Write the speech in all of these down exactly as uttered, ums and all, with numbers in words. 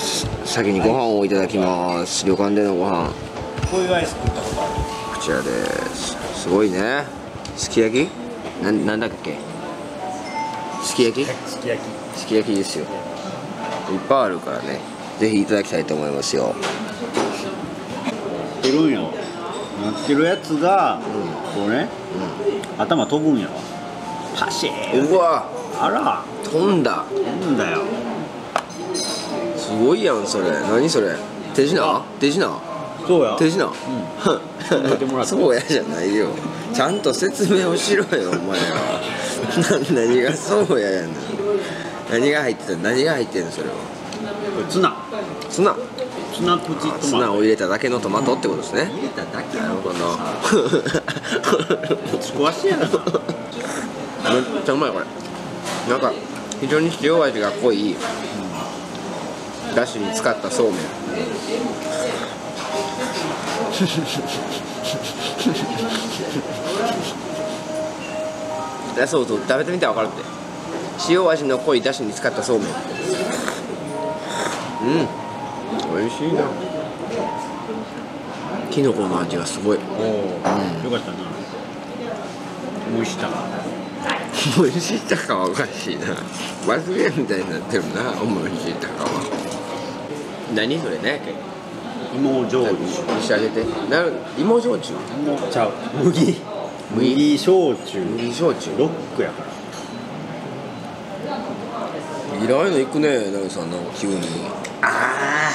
先にご飯をいただきます。旅館でのご飯。 こういうアイス食ったことある？ こちらです。すごいね。すき焼き？なん、なんだっけ？すき焼き？ すき焼き。 すき焼きですよ。いっぱいあるからね。ぜひいただきたいと思いますよ。 てるんよ。なってるやつが、うん、こうね、うん、頭飛ぶんやわ。パシー。 うわ。 あら。 飛んだ。 飛んだよ。 すごいやんそれ。何それ？手品？手品？ そうや。 手品？うん。 そうやじゃないよ。ちゃんと説明をしろよお前は。何がそうややんの。何が入ってた？何が入ってんのそれは。 ツナ。 ツナ。 ツナプチトマト。 ツナを入れただけのトマトってことですね。 入れただけ。 なるほど。 ぶち壊しやな。めっちゃうまいこれ。なんか非常に塩味が濃いだしに使ったそうめん。いやそうそう、食べてみて分かるって。塩味の濃いだしに使ったそうめん。うん、美味しいな。きのこの味がすごい。おお、うん、 よかったな。蒸した思い知ったかはおかしいな。罰ゲームみたいになってるな。思い知ったかは何それね。 芋焼酎。 召し上げて。なる芋焼酎。 芋ちゃう。麦。麦焼酎。 麦焼酎。 ロックやから。 いらないの行くね、なるさんの急に。ああ。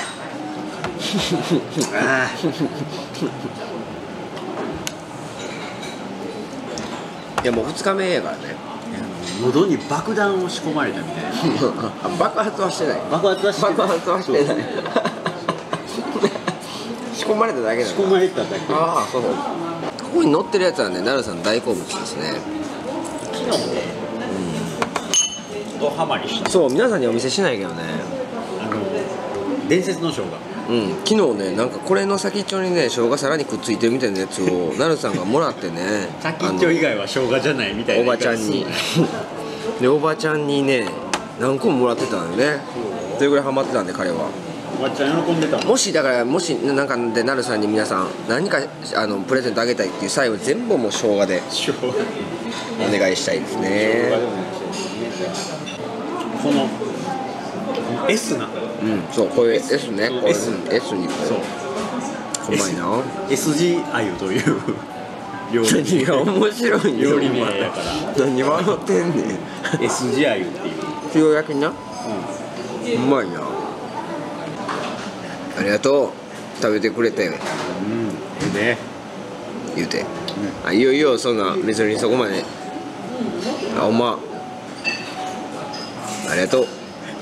ああ。いやもうふつかめやからね。 喉に爆弾を仕込まれたみたいな。 爆発はしてない。 爆発はしてない。 爆発はしてない。仕込まれただけだ。 仕込まれただけ。 ああ、そうそう。ここに乗ってるやつはね、なるさん大好物ですね。 昨日もね、うん、ドハマりした。 そう、皆さんにお見せしないけどね。 あの伝説の生姜。 うん、昨日ね、なんかこれの先っちょにね、生姜さらにくっついてるみたいなやつをなるさんがもらってね。 先っちょ以外は生姜じゃないみたいな。 おばちゃんに。で、おばちゃんにね、何個ももらってたんよね。それぐらいハマってたんで彼は。 おばちゃん喜んでたもん。 もしだからもしなんかでなるさんに皆さん何かあのプレゼントあげたいっていう際は全部もう生姜でお願いしたいですね。 この S な。 うん、そうこういう S ね。こういう S, S にそう。 うまいな。 S 字鮎という料理。 何が面白いん料理名やから。 何笑ってんねん。 S 字鮎っていう。 塩焼きな。うん。うまいな。ありがとう。食べてくれて。うん。 で。 言うて。うん、あ、いいよいいよ、そんな別にそこまで。あ、ほんま。ありがとう。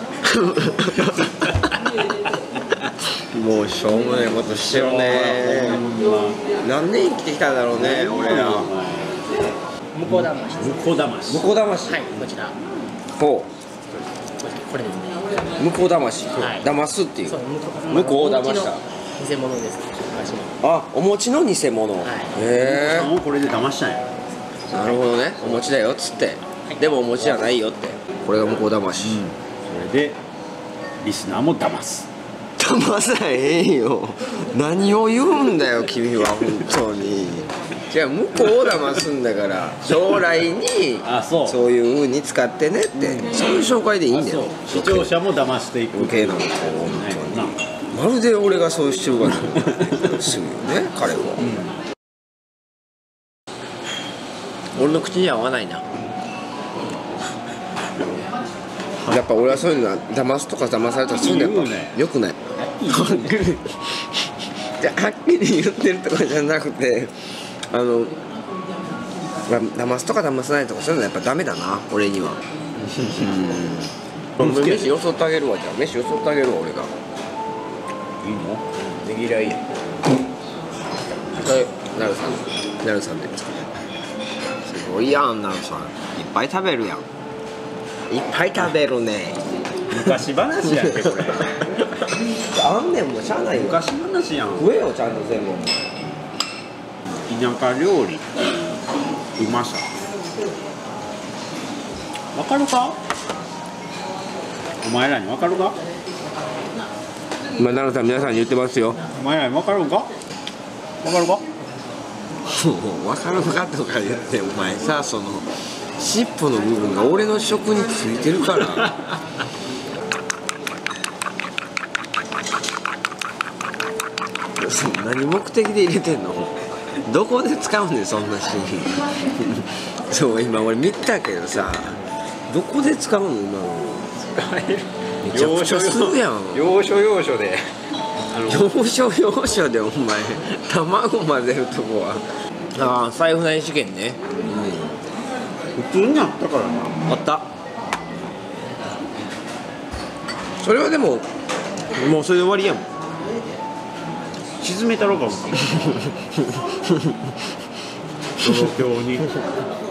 もうしょうもないことしてるね。何年生きてきたんだろうね、俺ら。 向こう魂。 向こう魂。 向こう魂。 はい、こちら。 ほう。 これですね。 向こう魂。 はい。 騙すっていう。 そう、 向こうを騙した。 偽物です。 あ、お餅の偽物。はい、へえ。 これで騙したんや。 なるほどね。お餅だよっつって。はい、でもお餅じゃないよって。これが向こう魂。うん、 それでリスナーも騙す。 騙さへんよ。何を言うんだよ君は本当に。じゃあ向こうを騙すんだから将来にあ そ, うそういう風に使ってねって、うん、そういう紹介でいいんだよ。 視聴者も騙していく余計なことを本当に。まるで俺がそうしてるからすぐよね彼は、うん、俺の口には合わないな。やっぱ俺はそういうのは騙すとか騙されたらそういうのやっぱよくない。じゃはっきり言ってるとかじゃなくて、あの騙すとか騙さないとかそういうのはやっぱダメだな俺には。うん、飯よそってあげるわ。じゃあ飯よそってあげるわ俺が。 いいの？ ねぎらいや。はい、なるさん、なるさんで。すごいやん、なるさん。いっぱい食べるやん。いっぱい食べるね。 昔話やんけこれ。 あんねんもしゃあないよ。 昔話やん。 食えよちゃんと全部。 田舎料理うまさわかるか？お前らにわかるか？ 今奈良さん皆さんに言ってますよ。 お前ら分かるんか分かるか分かるかとか言ってお前さ、その尻尾の部分が俺の食についてるから何目的で入れてんの？どこで使うねんそんなシーンそう今俺見たけどさ、どこで使うの今の？ 使えるめちゃくちゃするやん。 要所要所で要所要所でお前卵混ぜるとこは。ああ財布内試験ね。 普通にあったからな。 あった。それはでももうそれで終わりやもん。 沈めたろかも。東京に